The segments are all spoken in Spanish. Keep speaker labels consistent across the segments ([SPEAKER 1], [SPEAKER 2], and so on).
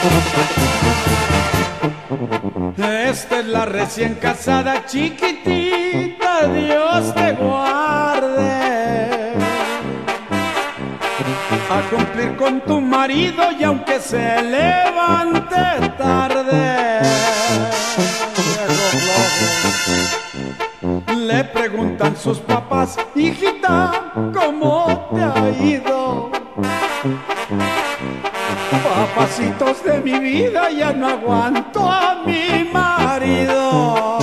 [SPEAKER 1] Esta es la recién casada chiquitita, Dios te guarde. A cumplir con tu marido y aunque se levante tarde. Le preguntan sus papás, hijita, ¿cómo te ha ido? Papacitos de mi vida, ya no aguanto a mi marido.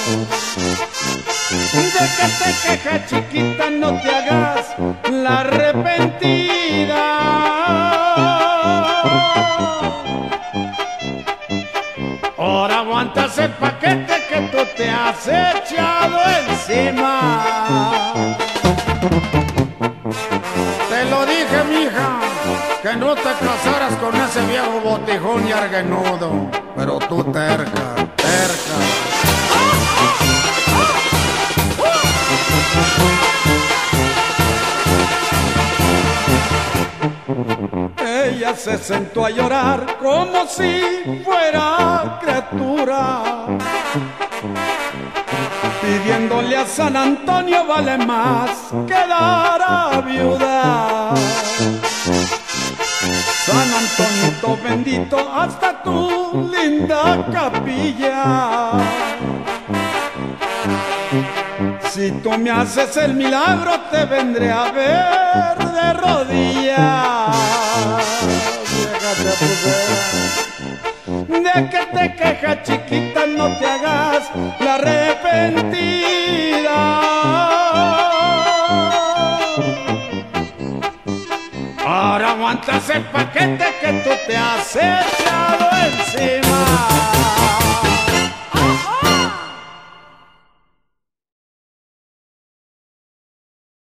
[SPEAKER 1] De que te quejas, chiquita, no te hagas la arrepentida. Ahora aguantas el paquete que tú te has echado encima. Te lo dije, mija, que no te casaras con ese viejo botijón y arguenudo, pero tú terca, terca. Ella se sentó a llorar como si fuera criatura, pidiéndole a San Antonio vale más quedar a viuda. San Antonito bendito, hasta tu linda capilla. Si tú me haces el milagro, te vendré a ver de rodillas. De que te quejas, chiquita, no te hagas la arrepentida. Ahora aguantas el paquete que tú te has echado encima.